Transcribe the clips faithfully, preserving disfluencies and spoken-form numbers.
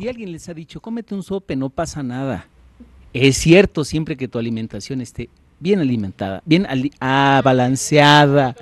Si alguien les ha dicho, cómete un sope, no pasa nada. Es cierto, siempre que tu alimentación esté bien alimentada, bien ali ah, balanceada.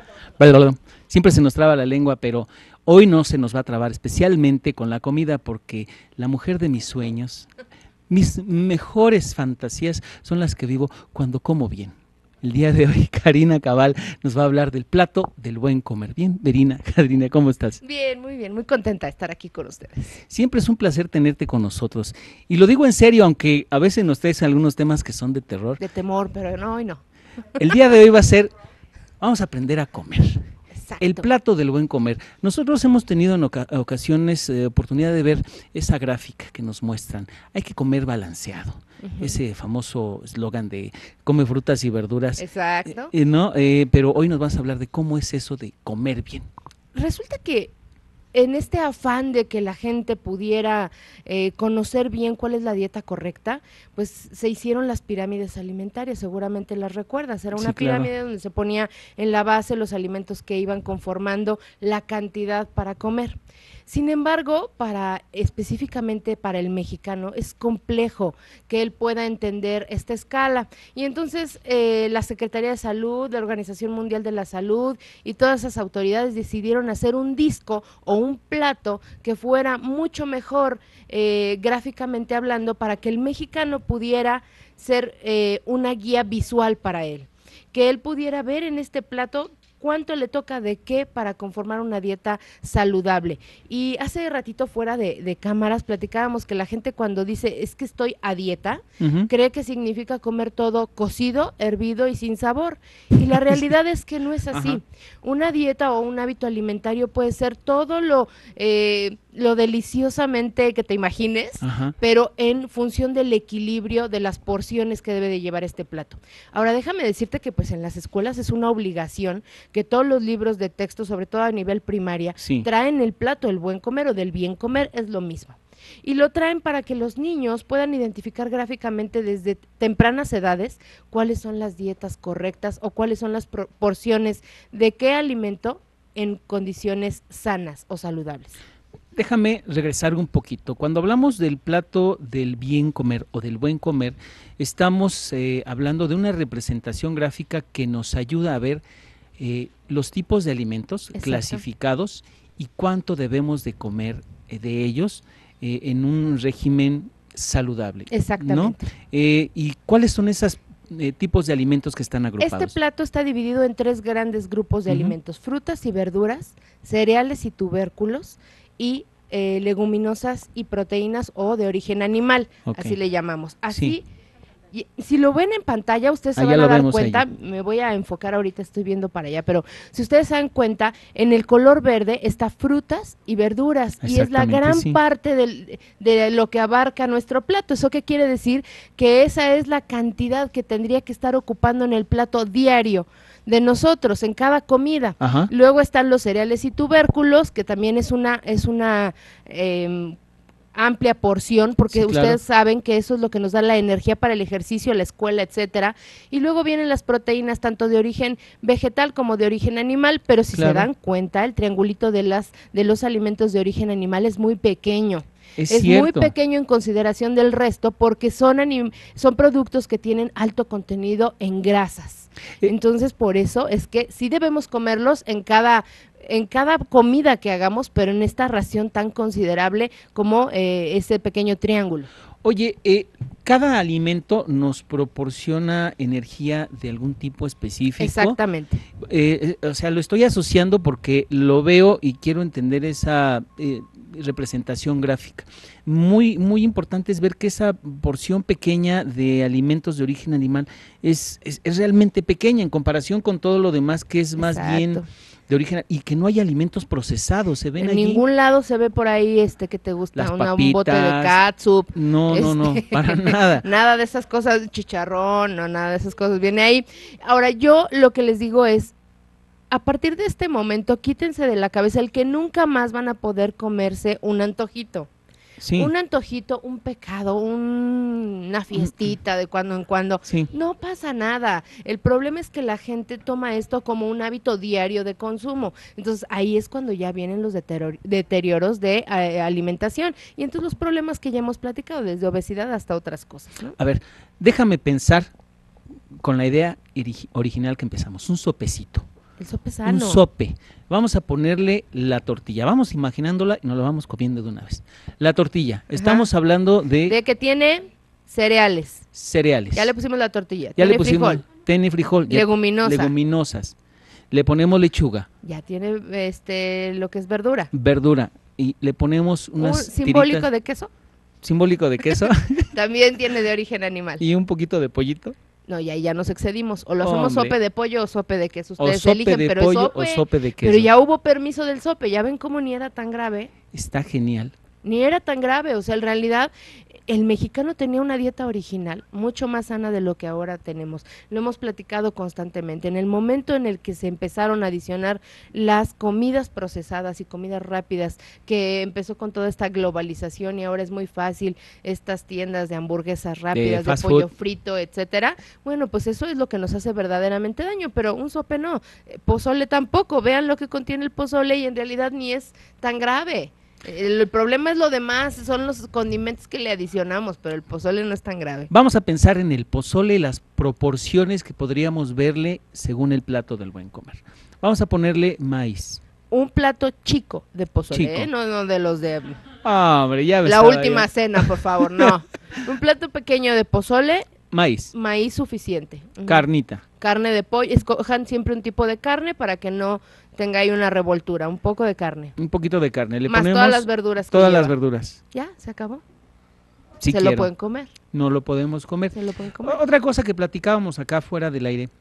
Siempre se nos traba la lengua, pero hoy no se nos va a trabar, especialmente con la comida, porque la mujer de mis sueños, mis mejores fantasías son las que vivo cuando como bien. El día de hoy, Karina Cabal nos va a hablar del plato del buen comer. Bien, Verina, Karina, ¿cómo estás? Bien, muy bien, muy contenta de estar aquí con ustedes. Siempre es un placer tenerte con nosotros. Y lo digo en serio, aunque a veces nos traes algunos temas que son de terror. De temor, pero no, hoy no. El día de hoy va a ser, vamos a aprender a comer. Exacto. El plato del buen comer. Nosotros hemos tenido en oca ocasiones eh, oportunidad de ver esa gráfica que nos muestran. Hay que comer balanceado. Uh-huh. Ese famoso eslogan de come frutas y verduras. Exacto. Eh, ¿no? Eh, pero hoy nos vas a hablar de cómo es eso de comer bien. Resulta que en este afán de que la gente pudiera eh, conocer bien cuál es la dieta correcta, pues se hicieron las pirámides alimentarias, seguramente las recuerdas, era una sí, pirámide claro. donde se ponía en la base los alimentos que iban conformando la cantidad para comer. Sin embargo, para específicamente para el mexicano es complejo que él pueda entender esta escala y entonces eh, la Secretaría de Salud, la Organización Mundial de la Salud y todas esas autoridades decidieron hacer un disco o un plato que fuera mucho mejor eh, gráficamente hablando para que el mexicano pudiera ser eh, una guía visual para él, que él pudiera ver en este plato cuánto le toca de qué para conformar una dieta saludable. Y hace ratito fuera de, de cámaras platicábamos que la gente cuando dice es que estoy a dieta, uh-huh. cree que significa comer todo cocido, hervido y sin sabor. Y la realidad es que no es así. Uh-huh. Una dieta o un hábito alimentario puede ser todo lo, eh, lo deliciosamente que te imagines, uh-huh. pero en función del equilibrio de las porciones que debe de llevar este plato. Ahora déjame decirte que pues en las escuelas es una obligación que todos los libros de texto, sobre todo a nivel primaria, sí. traen el plato del buen comer o del bien comer, es lo mismo. Y lo traen para que los niños puedan identificar gráficamente desde tempranas edades cuáles son las dietas correctas o cuáles son las porciones de qué alimento en condiciones sanas o saludables. Déjame regresar un poquito. Cuando hablamos del plato del bien comer o del buen comer, estamos eh, hablando de una representación gráfica que nos ayuda a ver Eh, los tipos de alimentos Exacto. clasificados y cuánto debemos de comer eh, de ellos eh, en un régimen saludable. Exactamente. ¿no? Eh, ¿Y cuáles son esos eh, tipos de alimentos que están agrupados? Este plato está dividido en tres grandes grupos de uh-huh. alimentos, frutas y verduras, cereales y tubérculos y eh, leguminosas y proteínas o de origen animal, okay. así le llamamos. Así. Sí. Y si lo ven en pantalla, ustedes se ah, van a dar cuenta, ahí. Me voy a enfocar ahorita, estoy viendo para allá, pero si ustedes se dan cuenta, en el color verde está frutas y verduras, y es la gran sí. parte del, de lo que abarca nuestro plato. ¿Eso qué quiere decir? Que esa es la cantidad que tendría que estar ocupando en el plato diario de nosotros, en cada comida. Ajá. Luego están los cereales y tubérculos, que también es una, es una eh, amplia porción, porque sí, ustedes claro. saben que eso es lo que nos da la energía para el ejercicio, la escuela, etcétera. Y luego vienen las proteínas tanto de origen vegetal como de origen animal, pero si claro. se dan cuenta, el triangulito de las de los alimentos de origen animal es muy pequeño. Es, es cierto. muy pequeño en consideración del resto porque son anim son productos que tienen alto contenido en grasas. Entonces, por eso es que sí debemos comerlos en cada en cada comida que hagamos, pero en esta ración tan considerable como eh, ese pequeño triángulo. Oye, eh, cada alimento nos proporciona energía de algún tipo específico. Exactamente. Eh, o sea, lo estoy asociando porque lo veo y quiero entender esa eh, representación gráfica. Muy, muy importante es ver que esa porción pequeña de alimentos de origen animal es, es, es realmente pequeña en comparación con todo lo demás que es más Exacto. bien de origen, y que no hay alimentos procesados, se ven en allí. ningún lado se ve por ahí este que te gusta Las una, papitas, un bote de catsup. No, este, no, no, para nada. Nada de esas cosas, chicharrón, no, nada de esas cosas viene ahí. Ahora, yo lo que les digo es, a partir de este momento, quítense de la cabeza el que nunca más van a poder comerse un antojito. Sí. Un antojito, un pecado, un- una fiestita de cuando en cuando, Sí. no pasa nada. El problema es que la gente toma esto como un hábito diario de consumo. Entonces ahí es cuando ya vienen los deterior- deterioros de eh, alimentación y entonces los problemas que ya hemos platicado, desde obesidad hasta otras cosas, ¿no? A ver, déjame pensar con la idea iri- original que empezamos, un sopecito. El sope Un sano. sope. Vamos a ponerle la tortilla. Vamos imaginándola y nos la vamos comiendo de una vez. La tortilla. Estamos hablando de, De que tiene cereales. cereales. Ya le pusimos la tortilla. Ya tiene le pusimos frijol. tiene frijol. ya- Leguminosa. Leguminosas. Le ponemos lechuga, Ya tiene este lo que es verdura. verdura y le ponemos Un unas simbólico tiritas- de queso. simbólico de queso También tiene de origen animal. y un poquito de pollito. No, y ahí ya nos excedimos. O lo hacemos Hombre. sope de pollo o sope de queso. O Ustedes sope eligen, de pero pollo es sope. o sope de queso. Pero ya hubo permiso del sope. Ya ven cómo ni era tan grave. Está genial. Ni era tan grave. O sea, en realidad, el mexicano tenía una dieta original, mucho más sana de lo que ahora tenemos. Lo hemos platicado constantemente. En el momento en el que se empezaron a adicionar las comidas procesadas y comidas rápidas, que empezó con toda esta globalización y ahora es muy fácil, estas tiendas de hamburguesas rápidas, de, fast pollo food. frito, etcétera. Bueno, pues eso es lo que nos hace verdaderamente daño, pero un sope no. Eh, Pozole tampoco. Vean lo que contiene el pozole y en realidad ni es tan grave. El problema es lo demás, son los condimentos que le adicionamos, pero el pozole no es tan grave. Vamos a pensar en el pozole, las proporciones que podríamos verle según el plato del buen comer. Vamos a ponerle maíz. Un plato chico de pozole, Chico. ¿eh? no, no de los de Ah, hombre, ya ves. la estaba última ya. cena, por favor, no. Un plato pequeño de pozole, Maíz, maíz suficiente. Ujú. carnita, Carne de pollo, escojan siempre un tipo de carne para que no tenga ahí una revoltura, un poco de carne. un poquito de carne. Le Más ponemos todas las verduras que todas las lleva. verduras. Ya, se acabó. Si se quiero. lo pueden comer, No lo podemos comer. se lo pueden comer. O- Otra cosa que platicábamos acá fuera del aire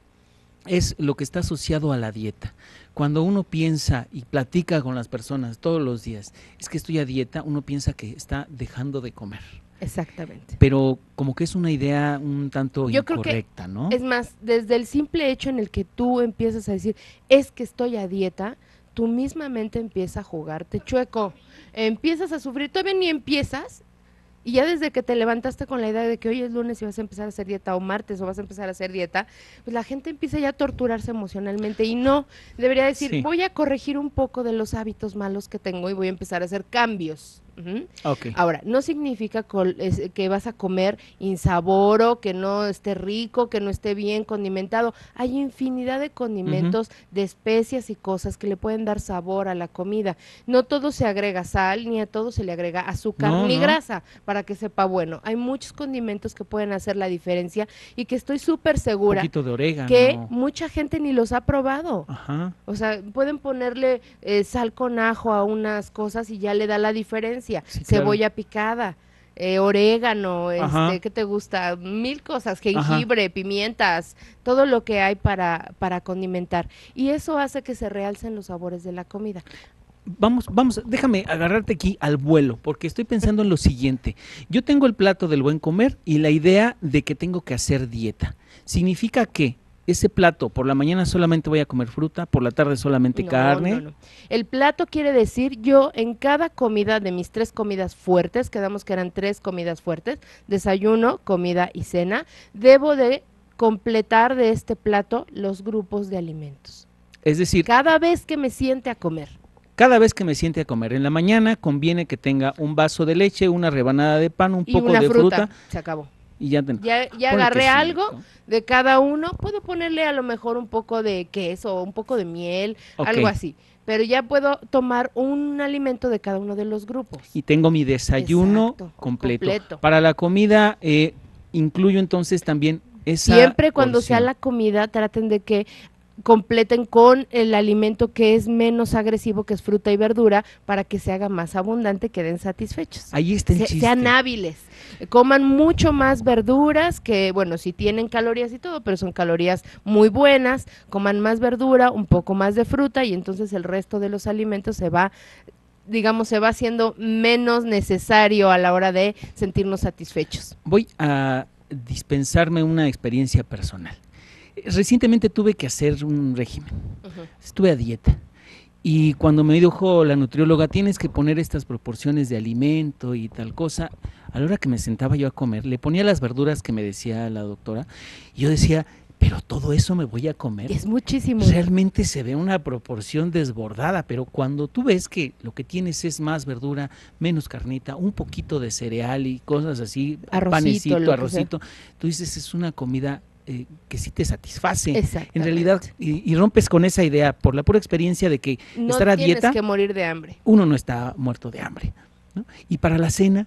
es lo que está asociado a la dieta. Cuando uno piensa y platica con las personas todos los días, es que estoy a dieta, uno piensa que está dejando de comer. Exactamente. Pero como que es una idea un tanto Yo creo que incorrecta, ¿no? Es más, desde el simple hecho en el que tú empiezas a decir, es que estoy a dieta, tu misma mente empieza a jugarte chueco. Empiezas a sufrir, todavía ni empiezas, y ya desde que te levantaste con la idea de que hoy es lunes y vas a empezar a hacer dieta, o martes o vas a empezar a hacer dieta, pues la gente empieza ya a torturarse emocionalmente y no, debería decir, Sí. voy a corregir un poco de los hábitos malos que tengo y voy a empezar a hacer cambios. Ujú. Ok. Ahora, no significa col- es- que vas a comer insaboro, que no esté rico, que no esté bien condimentado. Hay infinidad de condimentos, de especias y cosas que le pueden dar sabor a la comida. No todo se agrega sal, ni a todo se le agrega azúcar, No, ni no. grasa para que sepa bueno. Hay muchos condimentos que pueden hacer la diferencia y que estoy súper Un segura poquito de orégano. que mucha gente ni los ha probado. Ajá. O sea, pueden ponerle eh, sal con ajo a unas cosas y ya le da la diferencia. Sí, claro. Cebolla picada, eh, orégano, Ajá. este, ¿qué te gusta? Mil cosas, Ajá. jengibre, pimientas, todo lo que hay para, para condimentar. Y eso hace que se realcen los sabores de la comida. Vamos, vamos, déjame agarrarte aquí al vuelo, porque estoy pensando en lo siguiente. Yo tengo el plato del buen comer y la idea de que tengo que hacer dieta. Significa que ese plato, por la mañana solamente voy a comer fruta, por la tarde solamente No, carne. no, no. El plato quiere decir yo en cada comida de mis tres comidas fuertes, quedamos que eran tres comidas fuertes, desayuno, comida y cena, debo de completar de este plato los grupos de alimentos. Es decir, Cada vez que me siente a comer. cada vez que me siente a comer en la mañana, conviene que tenga un vaso de leche, una rebanada de pan, un Y poco una de fruta, fruta, se acabó. y ya ten- Ya, ya Ponle agarré quesito. algo de cada uno, puedo ponerle a lo mejor un poco de queso, un poco de miel, Ok. algo así, pero ya puedo tomar un alimento de cada uno de los grupos. y tengo mi desayuno Exacto, completo. completo. Para la comida, eh, incluyo entonces también esa Siempre cuando sea porción. la comida, traten de que completen con el alimento que es menos agresivo, que es fruta y verdura, para que se haga más abundante, queden satisfechos. Ahí está el Se- chiste. sean hábiles, coman mucho más verduras, que bueno, sí tienen calorías y todo, pero son calorías muy buenas, coman más verdura, un poco más de fruta y entonces el resto de los alimentos se va, digamos, se va haciendo menos necesario a la hora de sentirnos satisfechos. Voy a dispensarme una experiencia personal. Recientemente tuve que hacer un régimen, estuve a dieta Y cuando me dijo la nutrióloga, tienes que poner estas proporciones de alimento y tal cosa, a la hora que me sentaba yo a comer, le ponía las verduras que me decía la doctora, y yo decía, pero todo eso me voy a comer. Es muchísimo. Realmente se ve una proporción desbordada, pero cuando tú ves que lo que tienes es más verdura, menos carnita, un poquito de cereal y cosas así, Arrocito, panecito, arrocito, tú dices, es una comida eh, que sí te satisface. En realidad, y, y rompes con esa idea por la pura experiencia de que no estar a dieta, tienes que morir de hambre. Uno no está muerto de hambre, ¿no? Y para la cena,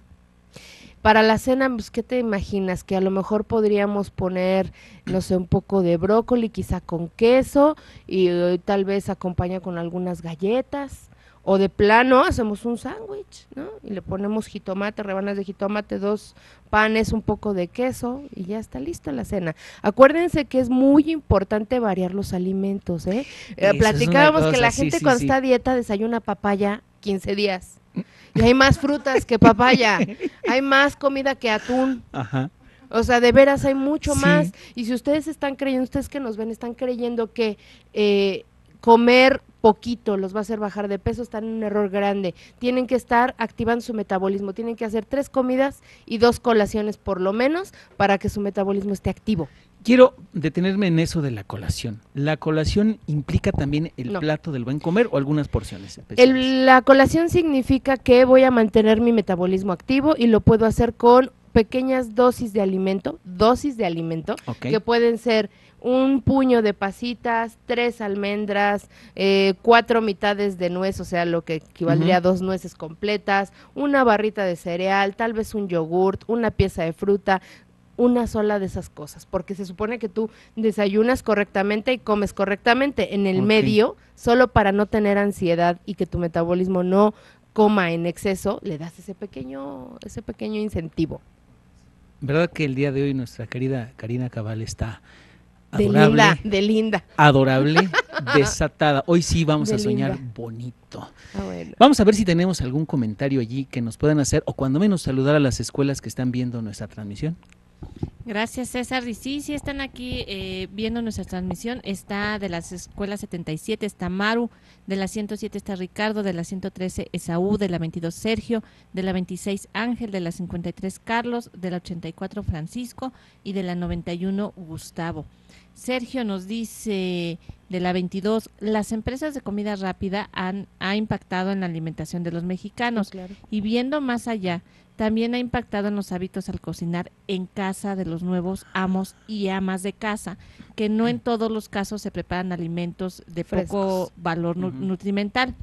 para la cena, pues, ¿qué te imaginas? Que a lo mejor podríamos poner, no sé, un poco de brócoli, quizá con queso, y uh, tal vez acompaña con algunas galletas, o de plano hacemos un sándwich, ¿no? Y le ponemos jitomate, rebanas de jitomate, dos panes, un poco de queso, y ya está lista la cena. Acuérdense que es muy importante variar los alimentos, ¿eh? eh platicábamos que la gente sí, sí, cuando sí. está a dieta desayuna papaya quince días. Y hay más frutas que papaya, hay más comida que atún. Ajá. O sea, de veras hay mucho Sí. más. Y si ustedes están creyendo, ustedes que nos ven, están creyendo que eh, comer poquito los va a hacer bajar de peso, están en un error grande. Tienen que estar activando su metabolismo, tienen que hacer tres comidas y dos colaciones por lo menos para que su metabolismo esté activo. Quiero detenerme en eso de la colación. ¿La colación implica también el No. plato del buen comer o algunas porciones especiales? El, la colación significa que voy a mantener mi metabolismo activo y lo puedo hacer con pequeñas dosis de alimento, dosis de alimento, okay. que pueden ser un puño de pasitas, tres almendras, eh, cuatro mitades de nuez, o sea, lo que equivaldría uh-huh. a dos nueces completas, una barrita de cereal, tal vez un yogurt, una pieza de fruta, una sola de esas cosas, porque se supone que tú desayunas correctamente y comes correctamente en el okay. medio, solo para no tener ansiedad y que tu metabolismo no coma en exceso, le das ese pequeño, ese pequeño incentivo. ¿Verdad que el día de hoy nuestra querida Karina Cabal está adorable? De linda, de linda. Adorable, desatada. Hoy sí vamos de a soñar linda. bonito. Ah, bueno. Vamos a ver si tenemos algún comentario allí que nos puedan hacer, o cuando menos saludar a las escuelas que están viendo nuestra transmisión. Gracias, César. Y sí, sí están aquí eh, viendo nuestra transmisión. Está de las escuelas setenta y siete, está Maru, de la ciento siete está Ricardo, de la ciento trece Esaú, de la veintidós Sergio, de la veintiséis Ángel, de la cincuenta y tres Carlos, de la ochenta y cuatro Francisco y de la noventa y uno Gustavo. Sergio nos dice de la veintidós, las empresas de comida rápida han ha impactado en la alimentación de los mexicanos. Sí, claro. Y viendo más allá, también ha impactado en los hábitos al cocinar en casa de los nuevos amos y amas de casa, que no en todos los casos se preparan alimentos de Frescos. poco valor nu- Uh-huh. nutrimental.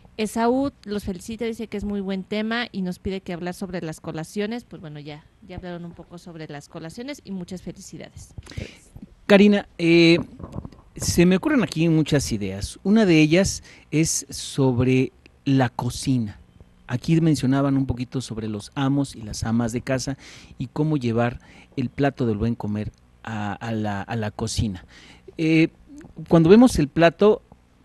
Esaú los felicita, dice que es muy buen tema y nos pide que hablar sobre las colaciones. Pues bueno, ya, ya hablaron un poco sobre las colaciones y muchas felicidades. Karina, eh, se me ocurren aquí muchas ideas. Una de ellas es sobre la cocina. Aquí mencionaban un poquito sobre los amos y las amas de casa y cómo llevar el plato del buen comer a, a, la, a la cocina. Eh, cuando vemos el plato,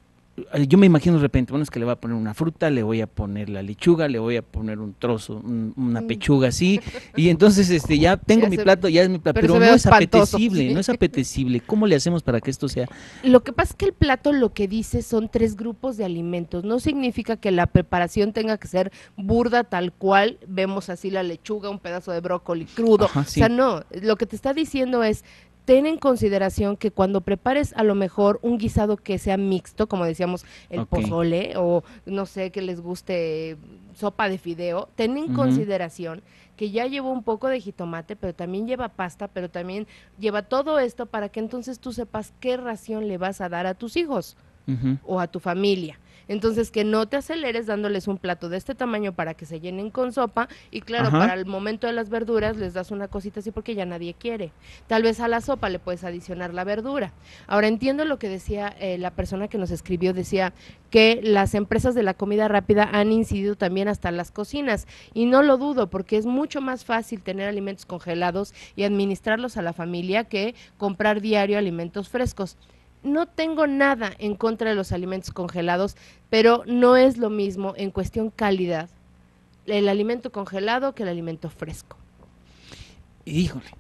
yo me imagino de repente, bueno, es que le voy a poner una fruta, le voy a poner la lechuga, le voy a poner un trozo, un, una pechuga así, y entonces este ya tengo Ya mi se- plato, ya es mi plato, pero pero, se no ve es espantoso, apetecible, sí. no es apetecible. ¿Cómo le hacemos para que esto sea? Lo que pasa es que el plato lo que dice son tres grupos de alimentos, no significa que la preparación tenga que ser burda tal cual, vemos así la lechuga, un pedazo de brócoli crudo, Ajá, o sí. sea, no, lo que te está diciendo es, ten en consideración que cuando prepares a lo mejor un guisado que sea mixto, como decíamos, el Ok. pozole, o no sé, que les guste sopa de fideo, ten en Ujú. consideración que ya lleva un poco de jitomate, pero también lleva pasta, pero también lleva todo esto para que entonces tú sepas qué ración le vas a dar a tus hijos Ujú. o a tu familia. Entonces, que no te aceleres dándoles un plato de este tamaño para que se llenen con sopa y claro, Ajá. para el momento de las verduras les das una cosita así porque ya nadie quiere. Tal vez a la sopa le puedes adicionar la verdura. Ahora, entiendo lo que decía eh, la persona que nos escribió, decía que las empresas de la comida rápida han incidido también hasta las cocinas y no lo dudo porque es mucho más fácil tener alimentos congelados y administrarlos a la familia que comprar diario alimentos frescos. No tengo nada en contra de los alimentos congelados, pero no es lo mismo en cuestión calidad el alimento congelado que el alimento fresco. Híjole,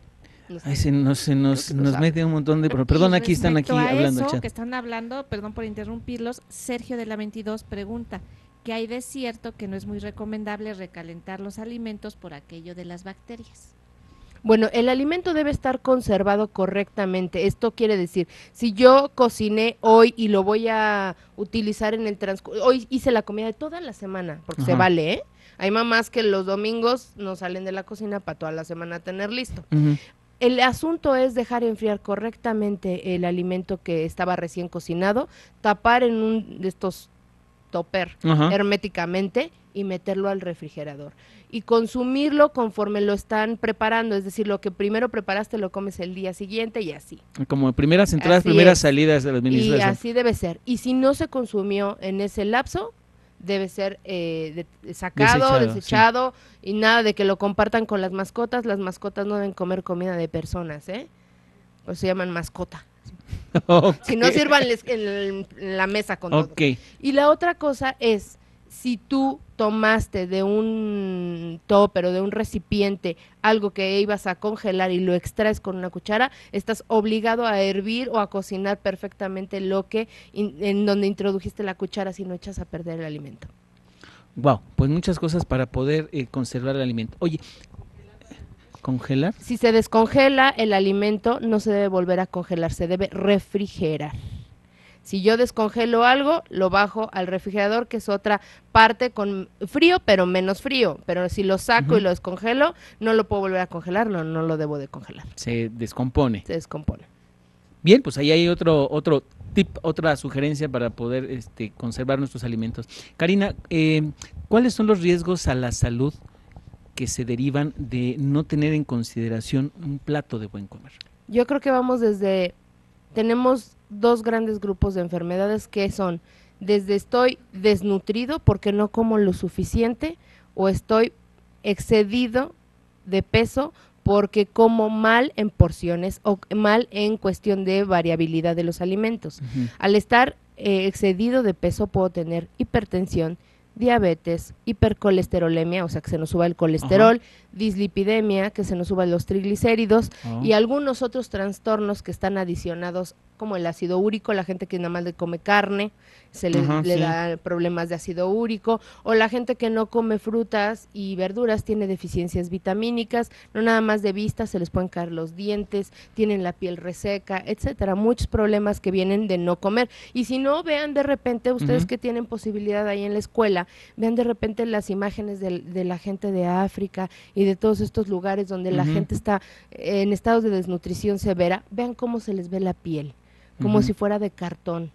No sé. Ay, se nos, se nos, Creo que lo nos sabe. mete un montón de... Y Perdón, aquí están aquí respecto a hablando. eso chat. que están hablando, perdón por interrumpirlos, Sergio de la veintidós pregunta que hay de cierto que no es muy recomendable recalentar los alimentos por aquello de las bacterias. Bueno, el alimento debe estar conservado correctamente. Esto quiere decir, si yo cociné hoy y lo voy a utilizar en el transcurso, hoy hice la comida de toda la semana, porque se Ajá. vale, ¿eh? Hay mamás que los domingos no salen de la cocina para toda la semana tener listo. Ujú. El asunto es dejar enfriar correctamente el alimento que estaba recién cocinado, tapar en un de estos topper Ajá. herméticamente y meterlo al refrigerador y consumirlo conforme lo están preparando, es decir, lo que primero preparaste lo comes el día siguiente y así. Como primeras entradas, Así primeras es. salidas de la Y administración. así debe ser. Y si no se consumió en ese lapso, debe ser eh, de- sacado, Desechado, desechado, y nada de que lo compartan con las mascotas. Las mascotas no deben comer comida de personas, ¿eh? Pues se llaman mascota. Ok. Si no, sírvanles en, el- en la mesa con todo. Ok. Y la otra cosa es, si tú tomaste de un topper o de un recipiente algo que ibas a congelar y lo extraes con una cuchara, estás obligado a hervir o a cocinar perfectamente lo que in- en donde introdujiste la cuchara, si no echas a perder el alimento. Wow, pues muchas cosas para poder eh, conservar el alimento. Oye, ¿congelar? Si se descongela el alimento, no se debe volver a congelar, se debe refrigerar. Si yo descongelo algo, lo bajo al refrigerador, que es otra parte con frío, pero menos frío. Pero si lo saco Ujú. y lo descongelo, no lo puedo volver a congelar, no, no lo debo de congelar. Se descompone. Se descompone. Bien, pues ahí hay otro otro tip, otra sugerencia para poder este, conservar nuestros alimentos. Karina, eh, ¿cuáles son los riesgos a la salud que se derivan de no tener en consideración un plato de buen comer? Yo creo que vamos desde, tenemos dos grandes grupos de enfermedades que son, desde estoy desnutrido porque no como lo suficiente, o estoy excedido de peso porque como mal en porciones o mal en cuestión de variabilidad de los alimentos. Ujú. Al estar eh, excedido de peso puedo tener hipertensión, diabetes, hipercolesterolemia, o sea que se nos suba el colesterol, dislipidemia, que se nos suban los triglicéridos, Oh. y algunos otros trastornos que están adicionados, como el ácido úrico, la gente que nada más le come carne, se le, Ajá, le sí. da problemas de ácido úrico, o la gente que no come frutas y verduras tiene deficiencias vitamínicas, no nada más de vista, se les pueden caer los dientes, tienen la piel reseca, etcétera, muchos problemas que vienen de no comer. Y si no, vean de repente, ustedes Ujú. que tienen posibilidad ahí en la escuela, vean de repente las imágenes de, de la gente de África y de todos estos lugares donde la Ujú. gente está en estados de desnutrición severa, vean cómo se les ve la piel, como Ujú. si fuera de cartón.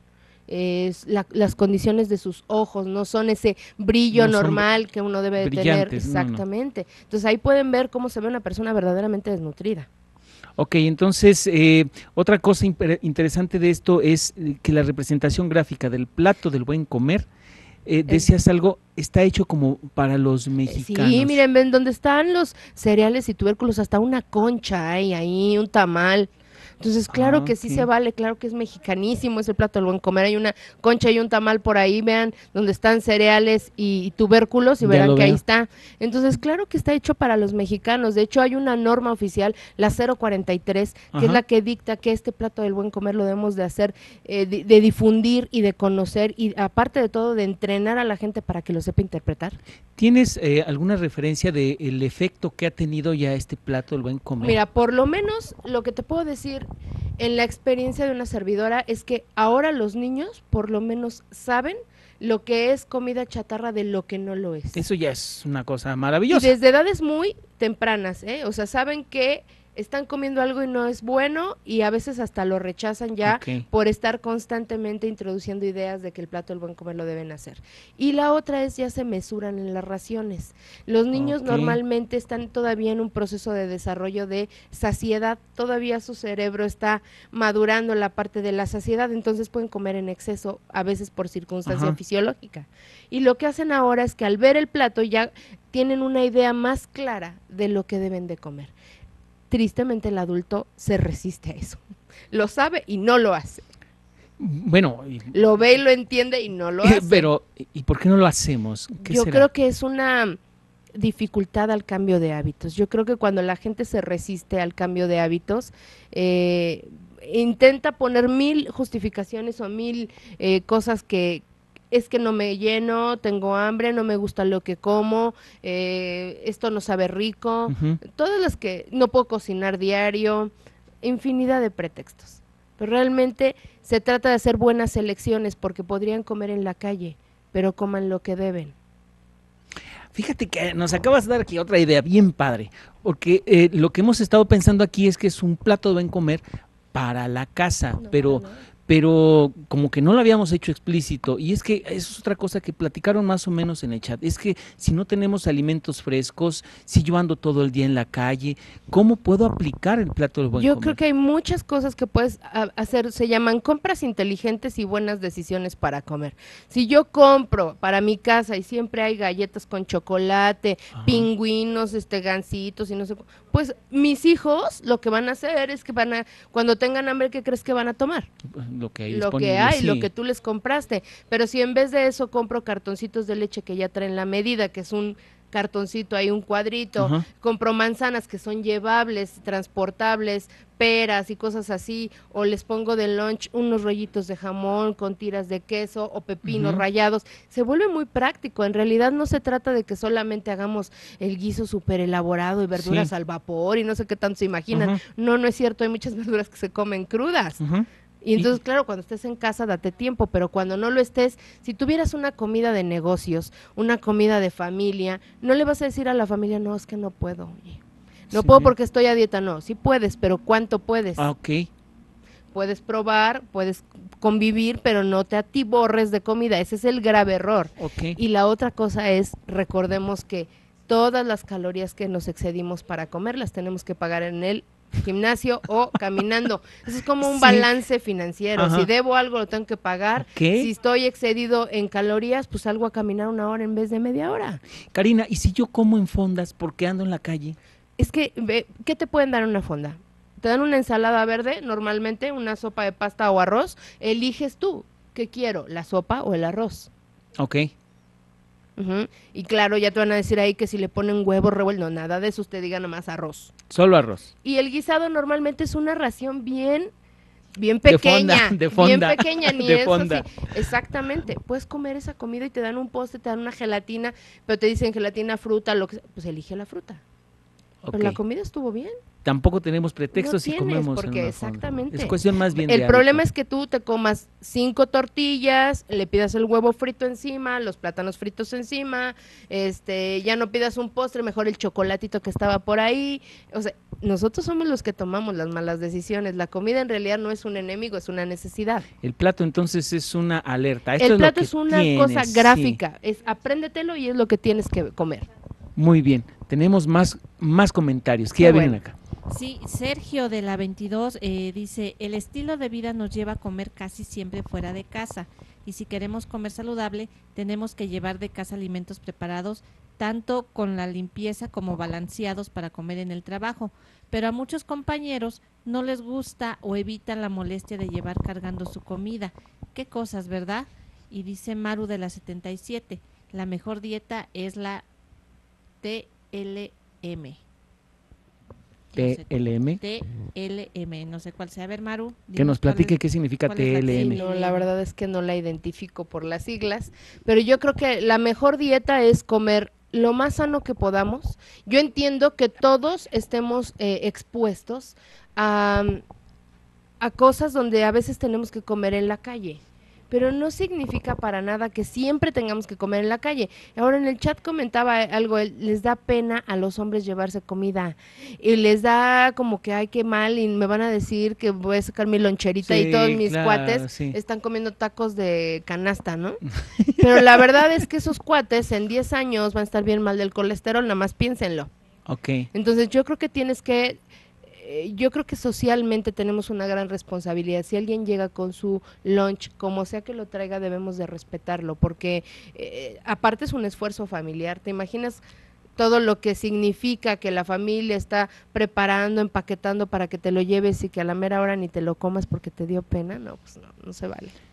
Es la- las condiciones de sus ojos no son ese brillo No son normal que uno debe de tener. brillantes, no, no. Exactamente. Entonces ahí pueden ver cómo se ve una persona verdaderamente desnutrida. Ok, entonces eh, otra cosa imper- interesante de esto es eh, que la representación gráfica del plato del buen comer, eh, decías algo, está hecho como para los mexicanos. Sí, miren, ven donde están los cereales y tubérculos, hasta una concha hay ahí, un tamal. Entonces, claro Ah, que sí ok. se vale, claro que es mexicanísimo ese plato del buen comer. Hay una concha y un tamal por ahí, vean, donde están cereales y, y tubérculos y Ya verán lo que ahí veo. está. Entonces, claro que está hecho para los mexicanos. De hecho, hay una norma oficial, la cero cuarenta y tres, que Ajá. es la que dicta que este plato del buen comer lo debemos de hacer, eh, de, de difundir y de conocer y aparte de todo de entrenar a la gente para que lo sepa interpretar. ¿Tienes eh, alguna referencia del efecto que ha tenido ya este plato del buen comer? Mira, por lo menos lo que te puedo decir en la experiencia de una servidora es que ahora los niños por lo menos saben lo que es comida chatarra de lo que no lo es. Eso ya es una cosa Y maravillosa. desde edades muy tempranas, ¿eh? O sea, saben que están comiendo algo y no es bueno y a veces hasta lo rechazan ya Ok. por estar constantemente introduciendo ideas de que el plato del buen comer lo deben hacer. Y la otra es ya se mesuran en las raciones. Los niños Ok. normalmente están todavía en un proceso de desarrollo de saciedad, todavía su cerebro está madurando la parte de la saciedad, entonces pueden comer en exceso, a veces por circunstancia Ajá. fisiológica. Y lo que hacen ahora es que al ver el plato ya tienen una idea más clara de lo que deben de comer. Tristemente el adulto se resiste a eso. Lo sabe y no lo hace. Bueno, y- Lo ve y lo entiende y no lo hace. pero ¿y por qué no lo hacemos? ¿Qué Yo será? creo que es una dificultad al cambio de hábitos. Yo creo que cuando la gente se resiste al cambio de hábitos, eh, intenta poner mil justificaciones o mil eh, cosas que es que no me lleno, tengo hambre, no me gusta lo que como, eh, esto no sabe rico, Ujú. todas las que no puedo cocinar diario, infinidad de pretextos. Pero realmente se trata de hacer buenas elecciones porque podrían comer en la calle, pero coman lo que deben. Fíjate que nos acabas de dar aquí otra idea bien padre, porque eh, lo que hemos estado pensando aquí es que es un plato de buen comer para la casa, No, pero... no. pero como que no lo habíamos hecho explícito, y es que eso es otra cosa que platicaron más o menos en el chat, es que si no tenemos alimentos frescos, si yo ando todo el día en la calle, ¿cómo puedo aplicar el plato del buen Yo comer? creo que hay muchas cosas que puedes a- hacer, se llaman compras inteligentes y buenas decisiones para comer. Si yo compro para mi casa y siempre hay galletas con chocolate, Ajá. pingüinos, este gancitos y no sé, cu- pues mis hijos lo que van a hacer es que van a, cuando tengan hambre, ¿qué crees que van a tomar? Lo que hay Lo que disponible, hay, lo sí. que tú les compraste. Pero si en vez de eso compro cartoncitos de leche que ya traen la medida, que es un cartoncito, hay un cuadrito, Ajá. compro manzanas que son llevables, transportables, peras y cosas así, o les pongo de lunch unos rollitos de jamón con tiras de queso o pepinos Ujú. rallados, se vuelve muy práctico. En realidad no se trata de que solamente hagamos el guiso súper elaborado y verduras Sí. al vapor y no sé qué tanto se imaginan. Ajá. No, no es cierto, hay muchas verduras que se comen crudas. Ujú. Y entonces, Y- claro, cuando estés en casa, date tiempo, pero cuando no lo estés, si tuvieras una comida de negocios, una comida de familia, no le vas a decir a la familia, no, es que no puedo, oye. No Sí. puedo porque estoy a dieta, no, sí puedes, pero ¿cuánto puedes? Ah, ok. Puedes probar, puedes convivir, pero no te atiborres de comida, ese es el grave error. Ok. Y la otra cosa es, recordemos que todas las calorías que nos excedimos para comer las tenemos que pagar en el gimnasio o caminando. Eso es como un Sí. balance financiero. Ajá. Si debo algo, lo tengo que pagar. Ok. Si estoy excedido en calorías, pues salgo a caminar una hora en vez de media hora. Karina, ¿y si yo como en fondas porque ando en la calle? Es que, ve, ¿qué te pueden dar en una fonda? Te dan una ensalada verde, normalmente, una sopa de pasta o arroz. Eliges tú, ¿qué quiero? ¿La sopa o el arroz? Ok. Ujú. Y claro, ya te van a decir ahí que si le ponen huevo revuelto, no, nada de eso, usted diga nomás arroz. Solo arroz. Y el guisado normalmente es una ración bien, bien De fonda, pequeña, de fonda, bien pequeña, ni de eso fonda. sí. Exactamente, puedes comer esa comida y te dan un postre, te dan una gelatina, pero te dicen gelatina, fruta, lo que sea, pues elige la fruta. Ok. Pero la comida estuvo bien. Tampoco tenemos pretextos No si tienes, comemos en porque una fonda. exactamente. Es cuestión más bien El de problema hábito. es que tú te comas cinco tortillas, le pidas el huevo frito encima, los plátanos fritos encima, este, ya no pidas un postre, mejor el chocolatito que estaba por ahí. O sea, nosotros somos los que tomamos las malas decisiones. La comida en realidad no es un enemigo, es una necesidad. El plato entonces es una alerta. Esto El es lo plato que es una tienes, cosa sí. gráfica, es apréndetelo y es lo que tienes que comer. Muy bien. Tenemos más, más comentarios que Qué ya bueno. vienen acá. Sí, Sergio de la veintidós eh, dice, el estilo de vida nos lleva a comer casi siempre fuera de casa y si queremos comer saludable tenemos que llevar de casa alimentos preparados tanto con la limpieza como balanceados para comer en el trabajo, pero a muchos compañeros no les gusta o evitan la molestia de llevar cargando su comida. ¿Qué cosas, verdad? Y dice Maru de la setenta y siete, la mejor dieta es la T L M. T L M. T L M, no sé cuál sea. A ver, Maru. Que dinos nos cuál platique es- qué significa cuál es la T L M. Sí, no, la verdad es que no la identifico por las siglas, pero yo creo que la mejor dieta es comer lo más sano que podamos. Yo entiendo que todos estemos eh, expuestos a, a cosas donde a veces tenemos que comer en la calle, pero no significa para nada que siempre tengamos que comer en la calle. Ahora en el chat comentaba algo, él, les da pena a los hombres llevarse comida y les da como que ay qué mal y me van a decir que voy a sacar mi loncherita y Sí, todos mis claro, cuates sí. están comiendo tacos de canasta, ¿no? Pero la verdad es que esos cuates en diez años van a estar bien mal del colesterol, nada más piénsenlo. Ok. Entonces yo creo que tienes que, eh, yo creo que socialmente tenemos una gran responsabilidad. Si alguien llega con su lunch, como sea que lo traiga, debemos de respetarlo, porque eh, aparte es un esfuerzo familiar. ¿Te imaginas todo lo que significa que la familia está preparando, empaquetando para que te lo lleves y que a la mera hora ni te lo comas porque te dio pena? No, pues no, no se vale.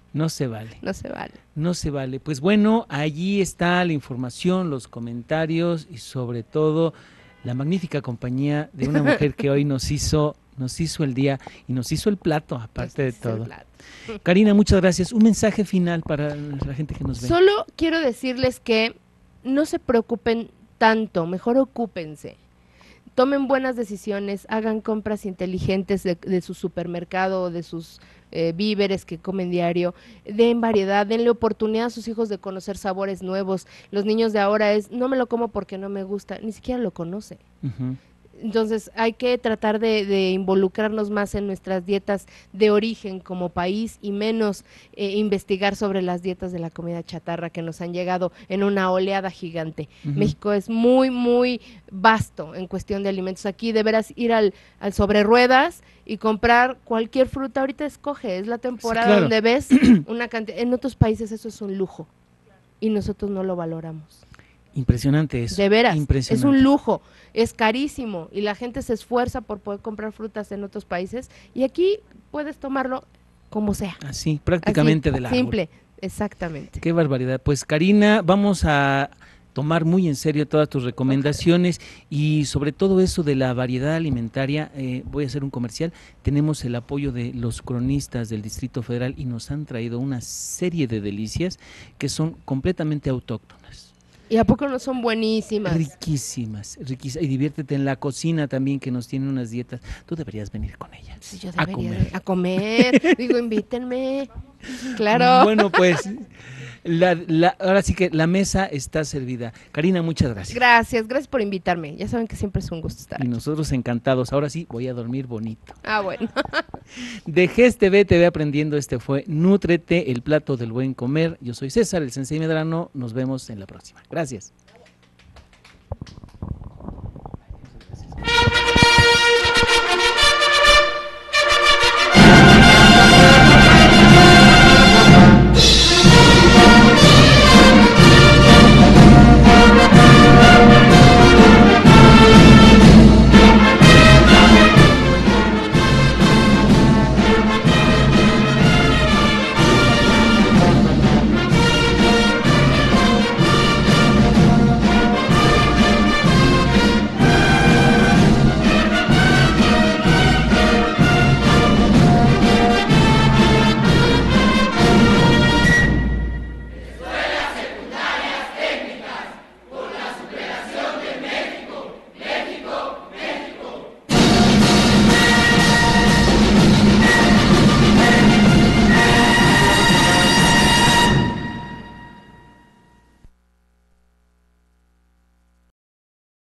No se vale. No se vale. No se vale. Pues bueno, allí está la información, los comentarios y sobre todo la magnífica compañía de una mujer que hoy nos hizo, nos hizo el día y nos hizo el plato, aparte de todo. Karina, muchas gracias. Un mensaje final para la gente que nos ve. Solo quiero decirles que no se preocupen tanto, mejor ocúpense. Tomen buenas decisiones, hagan compras inteligentes de, de su supermercado o de sus eh, víveres que comen diario, den variedad, denle oportunidad a sus hijos de conocer sabores nuevos. Los niños de ahora es, no me lo como porque no me gusta, ni siquiera lo conoce. Uh-huh. Entonces hay que tratar de, de involucrarnos más en nuestras dietas de origen como país y menos eh, investigar sobre las dietas de la comida chatarra que nos han llegado en una oleada gigante. Uh-huh. México es muy, muy vasto en cuestión de alimentos. Aquí deberás ir al, al sobre ruedas y comprar cualquier fruta. Ahorita escoge, es la temporada sí, claro. donde ves una cantidad. En otros países eso es un lujo y nosotros no lo valoramos. Impresionante eso. De veras, es un lujo, es carísimo y la gente se esfuerza por poder comprar frutas en otros países y aquí puedes tomarlo como sea. Así, prácticamente Así, del árbol. Simple, exactamente. Qué barbaridad. Pues Karina, vamos a tomar muy en serio todas tus recomendaciones y sobre todo eso de la variedad alimentaria. Eh, voy a hacer un comercial. Tenemos el apoyo de los cronistas del Distrito Federal y nos han traído una serie de delicias que son completamente autóctonas. ¿Y a poco no son buenísimas? Riquísimas, riquísimas. Y diviértete en la cocina también, que nos tiene unas dietas. Tú deberías venir con ella. Sí, yo debería. A comer. A comer. Digo, invítenme. Claro. Bueno, pues, la, la, ahora sí que la mesa está servida. Karina, muchas gracias. Gracias, gracias por invitarme. Ya saben que siempre es un gusto estar Y aquí. nosotros encantados. Ahora sí, voy a dormir bonito. Ah, bueno. De G E S T V, Te Ve Aprendiendo, este fue Nútrete, el plato del buen comer. Yo soy César, el Sensei Medrano. Nos vemos en la próxima. Gracias.